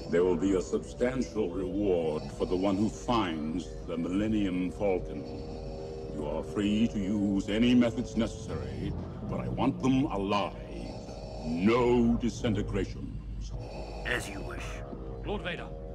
There will be a substantial reward for the one who finds the Millennium Falcon. You are free to use any methods necessary, but I want them alive. No disintegrations. As you wish. Lord Vader,